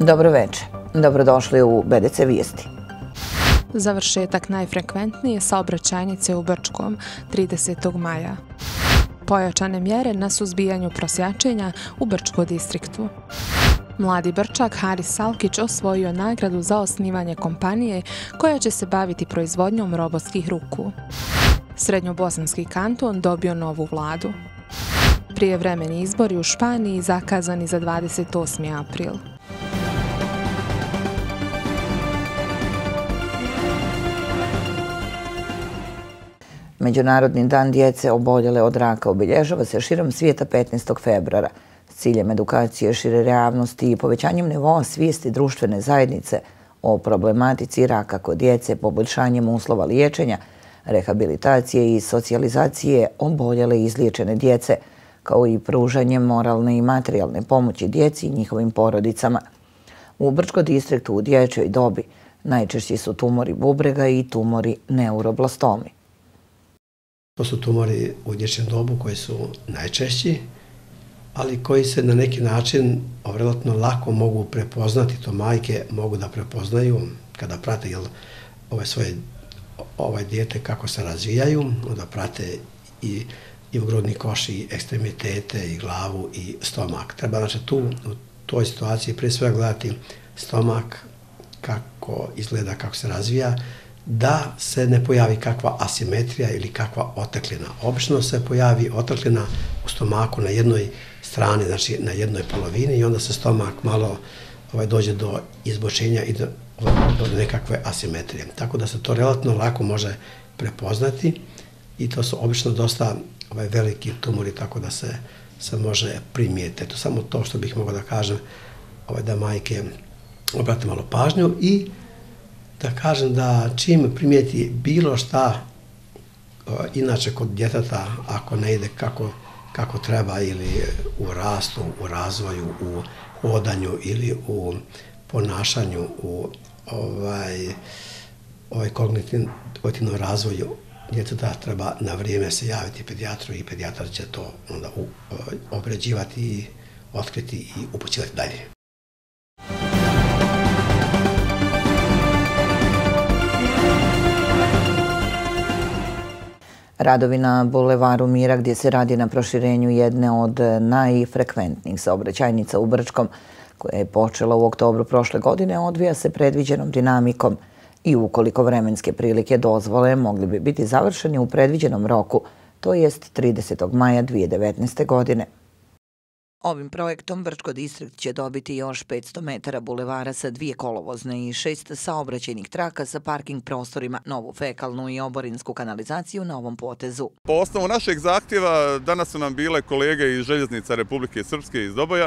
Dobro večer. Dobrodošli u BDC Vijesti. Završetak najfrekventnije saobraćajnice u Brčkom 30. maja. Pojačane mjere na suzbijanju prosjačenja u Brčko distriktu. Mladi Brčak Haris Salkić osvojio nagradu za osnivanje kompanije koja će se baviti proizvodnjom robotskih ruku. Srednjobosanski kanton dobio novu vladu. Prijevremeni izbori u Španiji zakazani za 28. april. Međunarodni dan djece oboljele od raka obilježava se širom svijeta 15. februara s ciljem edukacije šire javnosti i povećanjem nivoa svijesti društvene zajednice o problematici raka kod djece, poboljšanjem uslova liječenja, rehabilitacije i socijalizacije oboljele i izliječene djece, kao i pružanjem moralne i materijalne pomoći djeci i njihovim porodicama. U Brčko distriktu u dječjoj dobi najčešći su tumori bubrega i tumori neuroblastomi. To su tumori u dječjem dobu koji su najčešći, ali koji se na neki način relativno lako mogu prepoznati, to majke mogu da prepoznaju kada prate svoje dijete kako se razvijaju, onda prate i grudni koš, i ekstremitete, i glavu, i stomak. Treba znači tu u toj situaciji prije svega gledati stomak, kako izgleda, kako se razvija, da se ne pojavi kakva asimetrija ili kakva oteklina. Obično se pojavi oteklina u stomaku na jednoj strani, znači na jednoj polovini, i onda se stomak malo dođe do izbočenja i do nekakve asimetrije. Tako da se to relativno lako može prepoznati i to su obično dosta veliki tumori, tako da se može primijeti. To samo to što bih mogao da kažem, da majke obrate malo pažnju i da kažem da čim primijeti bilo šta inače kod djeteta, ako ne ide kako treba ili u rastu, u razvoju, u hodanju ili u ponašanju, u kognitivnom razvoju djeteta, treba na vrijeme se javiti pedijatru i pedijatar će to onda obrađivati, otkriti i upućivati dalje. Radovi na Bulevaru Mira, gdje se radi na proširenju jedne od najfrekventnijih saobraćajnica u Brčkom, koja je počela u oktobru prošle godine, odvija se predviđenom dinamikom i ukoliko vremenske prilike dozvole, mogli bi biti završeni u predviđenom roku, to jest 30. maja 2019. godine. Ovim projektom Brčko distrikt će dobiti još 500 metara bulevara sa 2 kolovozne i 6 saobraćajnih traka sa parking prostorima, novu fekalnu i oborinsku kanalizaciju na ovom potezu. Po osnovu našeg zahtjeva danas su nam bile kolege iz Željeznica Republike Srpske iz Doboja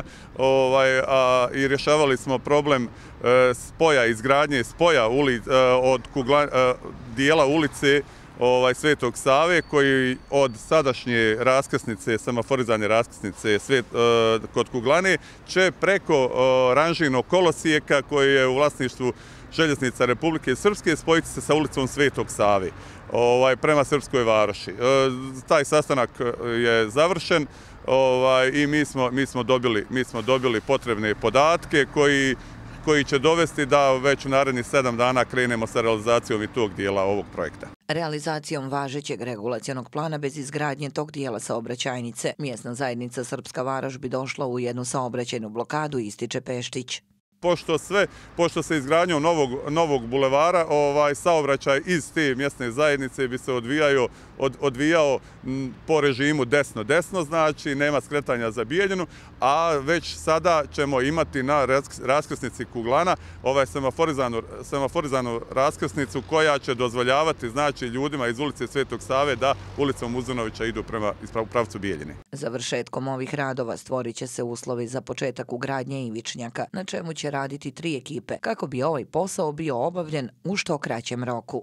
i rješavali smo problem izgradnje spoja od dijela ulice Svetog Save, koji od sadašnje raskrsnice, semaforizane raskrsnice kod Kuglane, će preko ranžirnog kolosijeka koji je u vlasništvu Željeznica Republike Srpske spojiti se sa ulicom Svetog Save prema Srpskoj Varoši. Taj sastanak je završen i mi smo dobili potrebne podatke koji će dovesti da već u narednih 7 dana krenemo sa realizacijom i tog dijela ovog projekta. Realizacijom važećeg regulacionog plana bez izgradnje tog dijela saobraćajnice, mjesna zajednica Srpska Varoš bi došla u jednu saobraćajnu blokadu, ističe Peštić. Pošto se izgradnjom novog bulevara saobraćaj iz te mjesne zajednice bi se odvijao po režimu desno-desno, znači nema skretanja za Bijeljinu, a već sada ćemo imati na raskrsnici Kuglana semaforizanu raskrsnicu koja će dozvoljavati znači ljudima iz ulice Svetog Save da ulicom Uzanovića idu u pravcu Bijeljine. Završetkom ovih radova stvorit će se uslovi za početak ugradnje ivičnjaka, na čemu će raditi 3 ekipe, kako bi ovaj posao bio obavljen u što kraćem roku.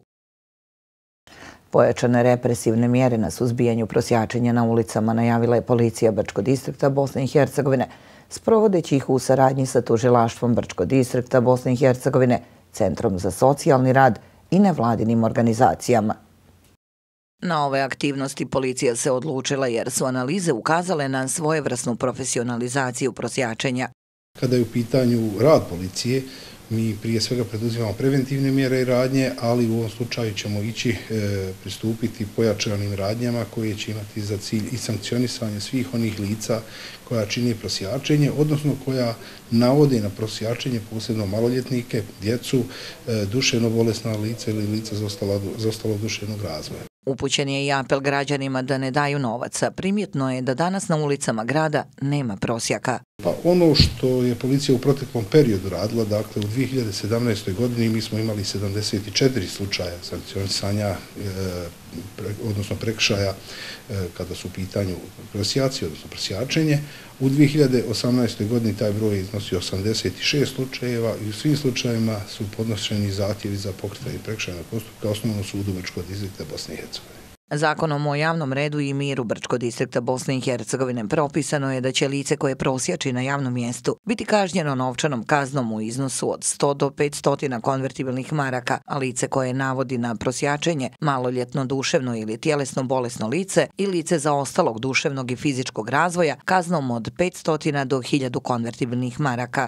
Pojačane represivne mjere na suzbijanju prosjačenja na ulicama najavila je policija Brčko distrikta Bosne i Hercegovine, sprovodeći ih u saradnji sa tužilaštvom Brčko distrikta Bosne i Hercegovine, Centrom za socijalni rad i nevladinim organizacijama. Na ove aktivnosti policija se odlučila jer su analize ukazale na svojevrsnu profesionalizaciju prosjačenja. Kada je u pitanju rad policije, mi prije svega preduzimamo preventivne mjere i radnje, ali u ovom slučaju ćemo pristupiti pojačanim radnjama koje će imati za cilj i sankcionisanje svih onih lica koja čini prosjačenje, odnosno koja navode na prosjačenje posebno maloljetnike, djecu, duševno bolesna lica ili lica zaostalog duševnog razvoja. Upućen je i apel građanima da ne daju novaca. Primjetno je da danas na ulicama grada nema prosjaka. Pa ono što je policija u proteklom periodu radila, dakle u 2017. godini mi smo imali 74 slučaja sankcionisanja, odnosno prekršaja kada su u pitanju prosjaci, odnosno prosjačenje. U 2018. godini taj broj iznosi 86 slučajeva i u svim slučajevima su podnošeni zahtjevi za pokretanje prekršajnog postupka Osnovnom sudu Brčkog distrikta Bosne i Hercegovine. Zakonom o javnom redu i miru Brčkog distrikta Bosne i Hercegovine propisano je da će lice koje prosjači na javnom mjestu biti kažnjeno novčanom kaznom u iznosu od 100 do 500 konvertibilnih maraka, a lice koje navodi na prosjačenje, maloljetno duševno ili tjelesno bolesno lice i lice zaostalog duševnog i fizičkog razvoja kaznom od 500 do 1000 konvertibilnih maraka.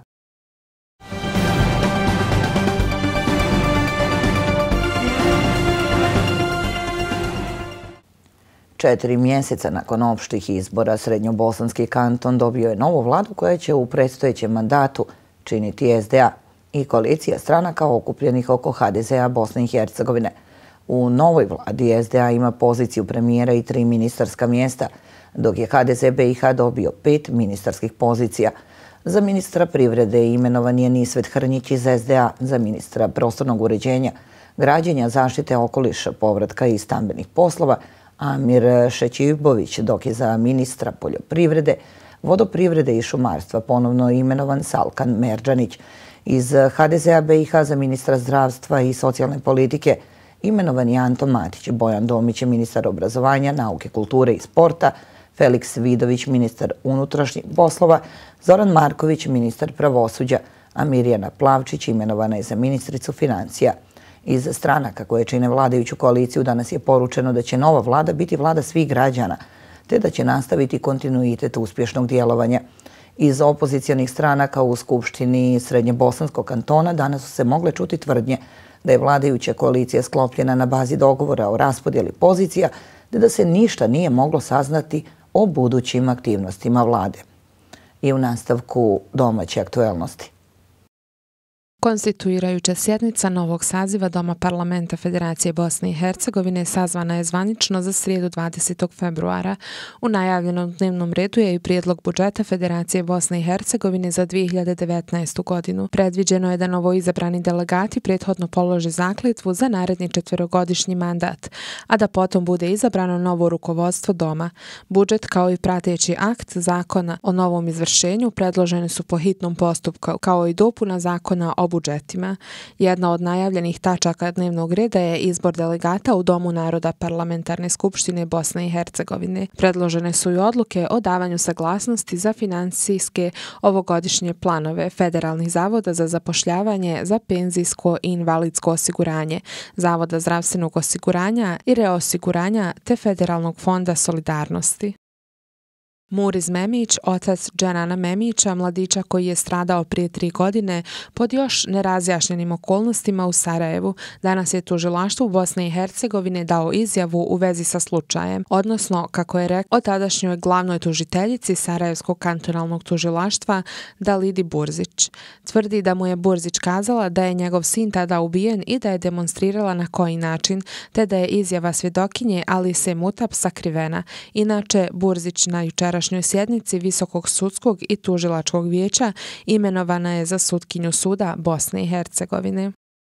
4 mjeseca nakon opštih izbora, Srednjobosanski kanton dobio je novu vladu koja će u predstojećem mandatu činiti SDA i koalicija stranaka okupljenih oko HDZ-a Bosne i Hercegovine. U novoj vladi SDA ima poziciju premijera i 3 ministarska mjesta, dok je HDZ BiH dobio 5 ministarskih pozicija. Za ministra privrede imenovan je Nisvet Hrnjić iz SDA, za ministra prostornog uređenja, građenja, zaštite okoliša, povratka i stambenih poslova Amir Šećibović, dok je za ministra poljoprivrede, vodoprivrede i šumarstva ponovno imenovan Salkan Merdžanić. Iz HDZ-a BiH za ministra zdravstva i socijalne politike imenovan je Anton Matić, Bojan Domić je ministar obrazovanja, nauke, kulture i sporta, Feliks Vidović, ministar unutrašnjih poslova, Zoran Marković, ministar pravosuđa, a Mirjana Plavčić imenovana je za ministricu financija. Iz stranaka koje čine vladajuću koaliciju danas je poručeno da će nova vlada biti vlada svih građana, te da će nastaviti kontinuitet uspješnog djelovanja. Iz opozicijonih stranaka u Skupštini Srednjobosanskog kantona danas su se mogle čuti tvrdnje da je vladajuća koalicija sklopljena na bazi dogovora o raspodjeli pozicija, te da se ništa nije moglo saznati o budućim aktivnostima vlade. I u nastavku domaće aktuelnosti. Konstituirajuća sjednica novog saziva Doma parlamenta Federacije Bosne i Hercegovine sazvana je zvanično za srijedu 20. februara. U najavljenom dnevnom redu je i prijedlog budžeta Federacije Bosne i Hercegovine za 2019. godinu. Predviđeno je da novoizabrani delegati prethodno polože zakletvu za naredni 4-godišnji mandat, a da potom bude izabrano novo rukovodstvo Doma. Budžet kao i prateći akt zakona o novom izvršenju predloženi su po hitnom postupku, kao i dopuna zakona o budžetima. Jedna od najavljenih tačaka dnevnog reda je izbor delegata u Domu naroda Parlamentarne skupštine Bosne i Hercegovine. Predložene su i odluke o davanju saglasnosti za financijske ovogodišnje planove federalnih zavoda za zapošljavanje, za penzijsko i invalidsko osiguranje, Zavoda zdravstvenog osiguranja i reosiguranja te Federalnog fonda solidarnosti. Muriz Memić, otac Dženana Memića, mladića koji je stradao prije 3 godine pod još nerazjašnjenim okolnostima u Sarajevu, danas je tužilaštvu Bosne i Hercegovine dao izjavu u vezi sa slučajem, odnosno, kako je rekao o tadašnjoj glavnoj tužiteljici Sarajevskog kantonalnog tužilaštva Dalidi Burzić. Tvrdi da mu je Burzić kazala da je njegov sin tada ubijen i da je demonstrirala na koji način, te da je izjava svjedokinje Alise Mutap sakrivena. Inače, Burzić na jučerašnjoj sjednici Visokog sudskog i tužilačkog vijeća imenovana je za sutkinju suda Bosne i Hercegovine.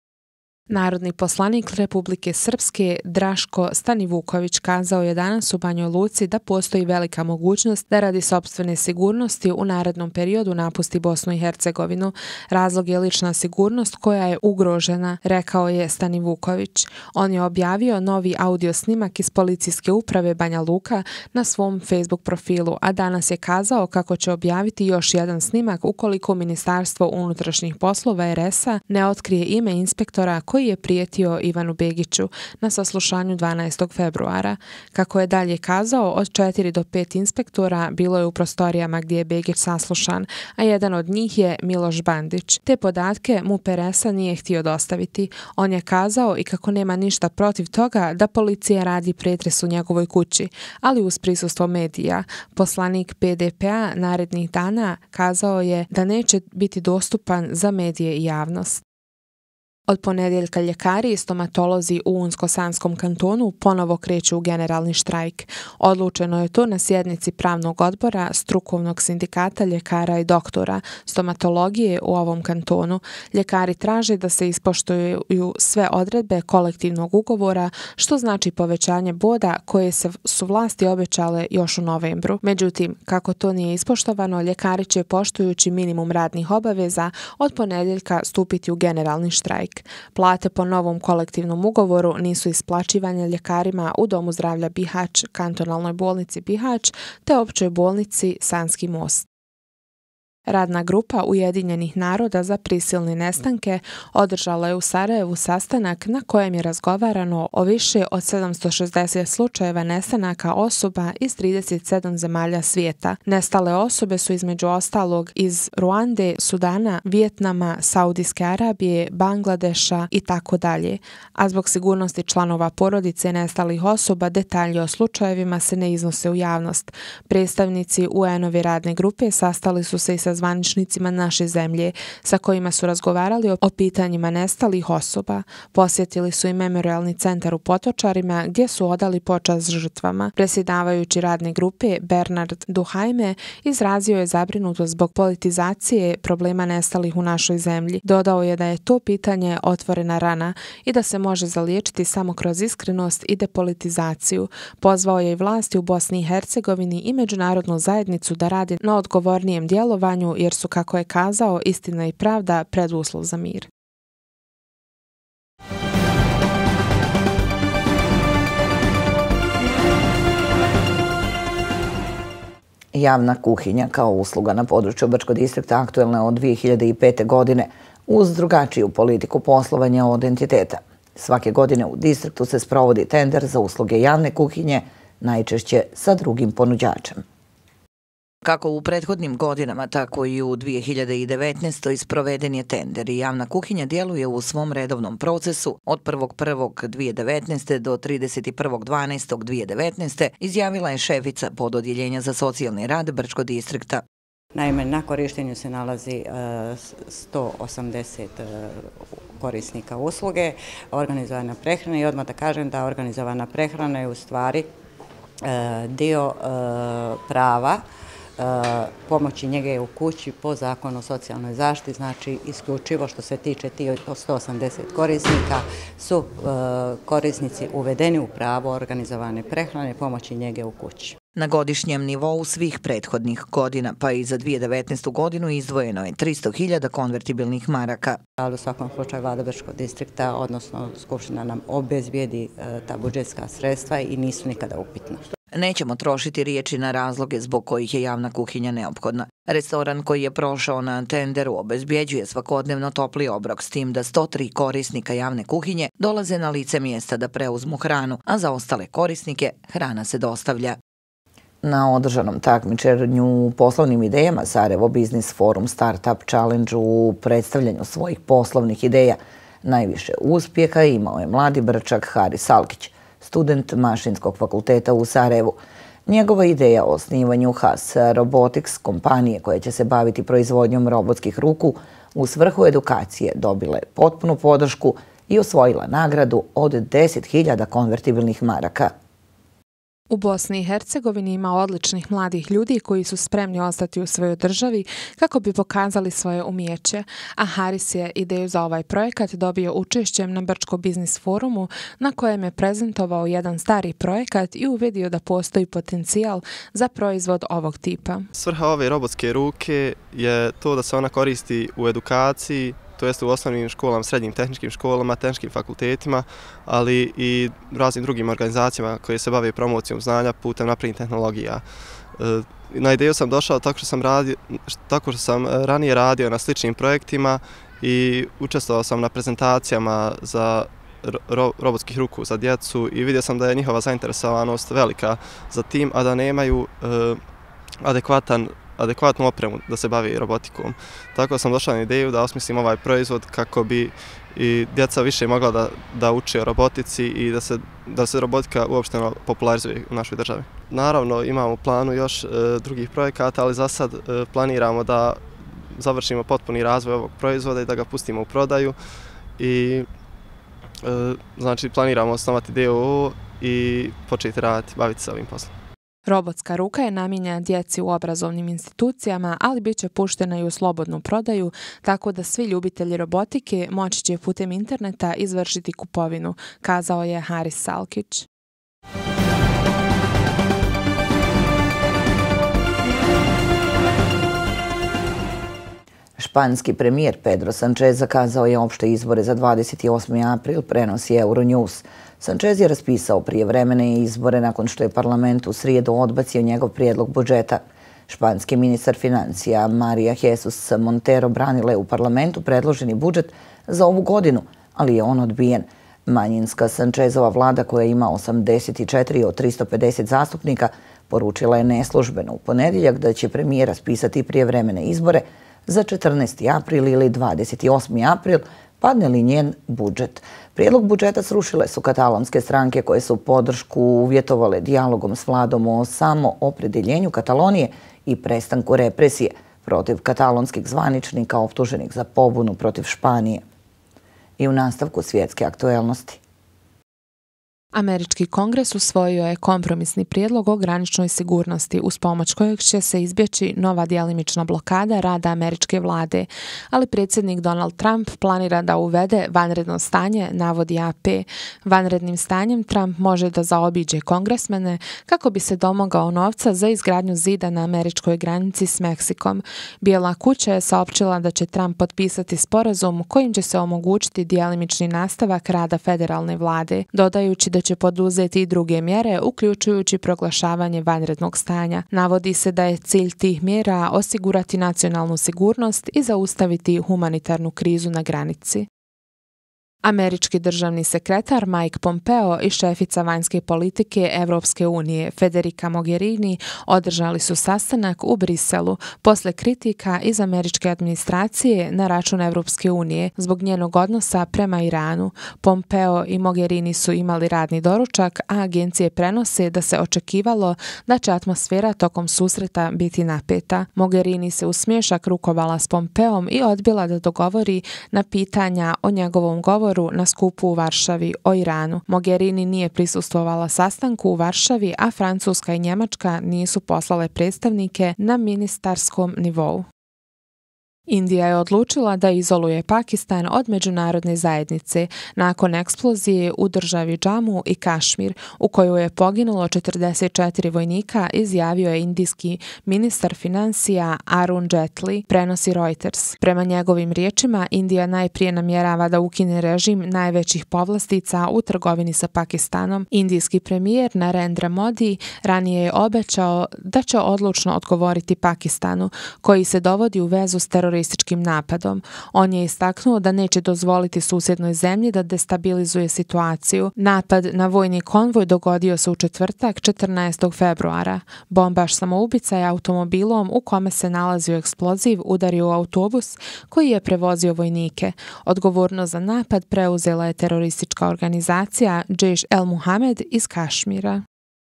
Narodni poslanik Republike Srpske Draško Stanivuković kazao je danas u Banjoj Luci da postoji velika mogućnost da radi sopstvene sigurnosti u narednom periodu napusti Bosnu i Hercegovinu. Razlog je lična sigurnost koja je ugrožena, rekao je Stanivuković. On je objavio novi audio snimak iz policijske uprave Banja Luka na svom Facebook profilu, a danas je kazao kako će objaviti još jedan snimak ukoliko Ministarstvo unutrašnjih poslova RS-a ne otkrije ime inspektora koji koji je prijetio Ivanu Begiću na saslušanju 12. februara. Kako je dalje kazao, od 4 do 5 inspektora bilo je u prostorijama gdje je Begić saslušan, a jedan od njih je Miloš Bandić. Te podatke MUP RS-a nije htio dostaviti. On je kazao i kako nema ništa protiv toga da policija radi pretres u njegovoj kući, ali uz prisustvo medija. Poslanik PDP-a narednih dana kazao je da neće biti dostupan za medije i javnost. Od ponedjeljka ljekari i stomatolozi u Unsko-Sanskom kantonu ponovo kreću u generalni štrajk. Odlučeno je to na sjednici pravnog odbora strukovnog sindikata ljekara i doktora stomatologije u ovom kantonu. Ljekari traže da se ispoštuju sve odredbe kolektivnog ugovora, što znači povećanje boda koje su vlasti obećale još u novembru. Međutim, kako to nije ispoštovano, ljekari će poštujući minimum radnih obaveza od ponedjeljka stupiti u generalni štrajk. Plate po novom kolektivnom ugovoru nisu isplaćivane ljekarima u Domu zdravlja Bihać, kantonalnoj bolnici Bihać te općoj bolnici Sanski most. Radna grupa Ujedinjenih naroda za prisilne nestanke održala je u Sarajevu sastanak na kojem je razgovarano o više od 760 slučajeva nestanaka osoba iz 37 zemalja svijeta. Nestale osobe su između ostalog iz Ruande, Sudana, Vijetnama, Saudijske Arabije, Bangladeša i tako dalje. A zbog sigurnosti članova porodice nestalih osoba detalji o slučajevima se ne iznose u javnost. Predstavnici UN-ove radne grupe sastali su se i sa zvaničnicima naše zemlje sa kojima su razgovarali o pitanjima nestalih osoba. Posjetili su i memorialni centar u Potočarima gdje su odali počast žrtvama. Predsjedavajući radne grupe Bernard Duhajme izrazio je zabrinutost zbog politizacije problema nestalih u našoj zemlji. Dodao je da je to pitanje otvorena rana i da se može zaliječiti samo kroz iskrenost i depolitizaciju. Pozvao je i vlasti u Bosni i Hercegovini i međunarodnu zajednicu da radi na odgovornijem djelovanju jer su, kako je kazao, istina i pravda preduslov za mir. Javna kuhinja kao usluga na području Brčkog distrikta aktuelna je od 2005. godine uz drugačiju politiku poslovanja od entiteta. Svake godine u distriktu se sprovodi tender za usluge javne kuhinje, najčešće sa drugim ponuđačem. Kako u prethodnim godinama, tako i u 2019. sproveden je tender i javna kuhinja djeluje u svom redovnom procesu od 1.1.2019. do 31.12.2019. izjavila je šefica pododjeljenja za socijalni rad Brčkog distrikta. Naime, na korištenju se nalazi 180 korisnika usluge, organizovana prehrana i odmah da kažem da organizovana prehrana je u stvari dio prava pomoći njege u kući po zakonu o socijalnoj zaštiti, znači isključivo što se tiče ti 180 korisnika su korisnici uvedeni u pravo organizovane prehrane pomoći njege u kući. Na godišnjem nivou svih prethodnih godina, pa i za 2019. godinu izdvojeno je 300.000 konvertibilnih maraka. Ali u svakom slučaju vlada Brčkog distrikta, odnosno Skupština nam obezbijedi ta budžetska sredstva i nisu nikada upitna. Nećemo trošiti riječi na razloge zbog kojih je javna kuhinja neophodna. Restoran koji je prošao na tenderu obezbjeđuje svakodnevno topli obrok s tim da 103 korisnika javne kuhinje dolaze na lice mjesta da preuzmu hranu, a za ostale korisnike hrana se dostavlja. Na održanom takmičenju u poslovnim idejama Sarajevo Biznis Forum Startup Challenge u predstavljanju svojih poslovnih ideja najviše uspjeha imao je mladi Brčak Haris Alkić, student Mašinskog fakulteta u Sarajevu. Njegova ideja o osnivanju HAS Robotics, kompanije koja će se baviti proizvodnjom robotskih ruku u svrhu edukacije, dobila je potpunu podršku i osvojila nagradu od 10.000 konvertibilnih maraka. U Bosni i Hercegovini ima odličnih mladih ljudi koji su spremni ostati u svojoj državi kako bi pokazali svoje umijeće, a Haris je ideju za ovaj projekat dobio učešćem na Brčko biznis forumu na kojem je prezentovao jedan stari projekat i uvidio da postoji potencijal za proizvod ovog tipa. Svrha ove robotske ruke je to da se ona koristi u edukaciji, to jest u osnovnim školama, srednjim tehničkim školama, tehničkim fakultetima, ali i raznim drugim organizacijama koje se bave promocijom znanja putem naprednih tehnologija. Na ideju sam došao tako što sam ranije radio na sličnim projektima i učestvovao sam na prezentacijama za robotskih ruku za djecu i vidio sam da je njihova zainteresovanost velika za tim, a da nemaju adekvatnu opremu da se bavi robotikom. Tako sam došao na ideju da osmislim ovaj proizvod kako bi i djeca više mogla da uče o robotici i da se robotika uopšteno popularizuje u našoj državi. Naravno, imamo u planu još drugih projekata, ali za sad planiramo da završimo potpuni razvoj ovog proizvoda i da ga pustimo u prodaju. I znači planiramo osnovati DOO i početi raditi, baviti se ovim poslom. Robotska ruka je namijenjena djeci u obrazovnim institucijama, ali bit će puštena i u slobodnu prodaju, tako da svi ljubitelji robotike moći će putem interneta izvršiti kupovinu, kazao je Haris Salkić. Španski premijer Pedro Sánchez zakazao je opšte izbore za 28. april, prenosi Euronews. Sánchez je raspisao prijevremene izbore nakon što je parlament u srijedu odbacio njegov prijedlog budžeta. Španski ministar financija María Jesús Montero branila je u parlamentu predloženi budžet za ovu godinu, ali je on odbijen. Manjinska Sánchezova vlada, koja ima 84 od 350 zastupnika, poručila je neslužbeno u ponedjeljak da će premijer raspisati prijevremene izbore za 14. april ili 28. april, padne li njen budžet. Prijedlog budžeta srušile su katalonske stranke koje su podršku uvjetovale dijalogom s vladom o samoopredeljenju Katalonije i prestanku represije protiv katalonskih zvaničnika optuženih za pobunu protiv Španije. I u nastavku svjetske aktuelnosti. Američki kongres usvojio je kompromisni prijedlog o graničnoj sigurnosti uz pomoć kojeg će se izbjeći nova djelimična blokada rada američke vlade, ali predsjednik Donald Trump planira da uvede vanredno stanje, navodi AP. Vanrednim stanjem Trump može da zaobiđe kongresmene kako bi se domogao novca za izgradnju zida na američkoj granici s Meksikom. Bijela kuća je saopćila da će Trump potpisati sporazum kojim će se omogućiti djelimični nastavak rada federalne vlade, dodajući da će poduzeti i druge mjere, uključujući proglašavanje vanrednog stanja. Navodi se da je cilj tih mjera osigurati nacionalnu sigurnost i zaustaviti humanitarnu krizu na granici. Američki državni sekretar Mike Pompeo i šefica vanjske politike Evropske unije Federica Mogherini održali su sastanak u Briselu posle kritika iz američke administracije na račun Evropske unije zbog njenog odnosa prema Iranu. Pompeo i Mogherini su imali radni doručak, a agencije prenose da se očekivalo da će atmosfera tokom susreta biti napeta. Mogherini se u smiješak rukovala s Pompeom i odbila da dogovori na pitanja o njegovom govoru na skupu u Varšavi o Iranu. Mogherini nije prisustvovala sastanku u Varšavi, a Francuska i Njemačka nisu poslale predstavnike na ministarskom nivou. Indija je odlučila da izoluje Pakistan od međunarodne zajednice nakon eksplozije u državi Džamu i Kašmir, u kojoj je poginulo 44 vojnika, izjavio je indijski ministar financija Arun Jetli, prenosi Reuters. Prema njegovim riječima, Indija najprije namjerava da ukine režim najvećih povlastica u trgovini sa Pakistanom. Indijski premijer Narendra Modi ranije je obećao da će odlučno odgovoriti Pakistanu, koji se dovodi u vezu s terorističkim napadom. On je istaknuo da neće dozvoliti susjednoj zemlji da destabilizuje situaciju. Napad na vojni konvoj dogodio se u četvrtak 14. februara. Bombaš samoubica je automobilom u kome se nalazio eksploziv udario u autobus koji je prevozio vojnike. Odgovornost za napad preuzela je teroristička organizacija Jaish el-Muhamed iz Kašmira.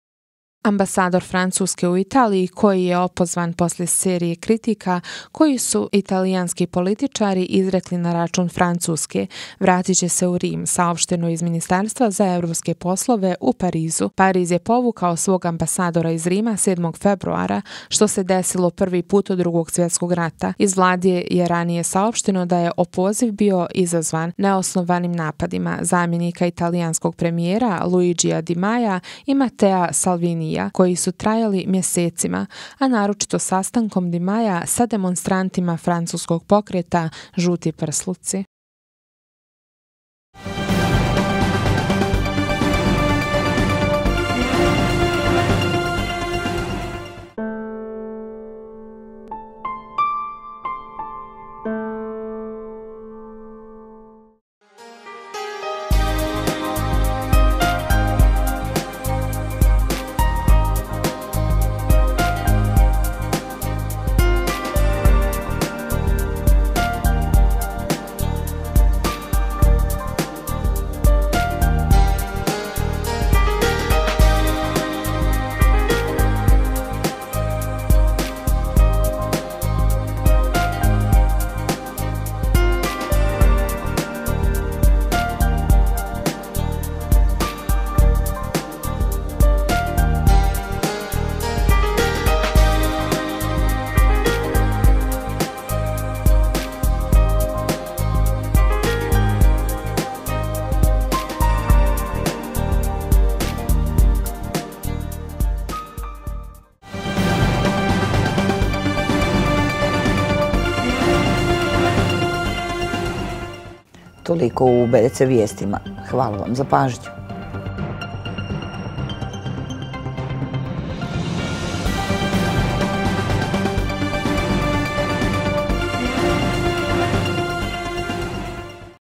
Ambasador Francuske u Italiji, koji je opozvan poslije serije kritika koji su italijanski političari izrekli na račun Francuske, vratit će se u Rim, saopšteno iz Ministarstva za evropske poslove u Parizu. Pariz je povukao svog ambasadora iz Rima 7. februara, što se desilo prvi put od Drugog svjetskog rata. Iz vlade je ranije saopšteno da je opoziv bio izazvan neosnovanim napadima zamjenika italijanskog premijera Luigija Di Maia i Mattea Salvinija, koji su trajali mjesecima, a naročito sastankom Di Maia sa demonstrantima francuskog pokreta Žuti prsluci. Toliko u BDC vijestima. Hvala vam za pažnju.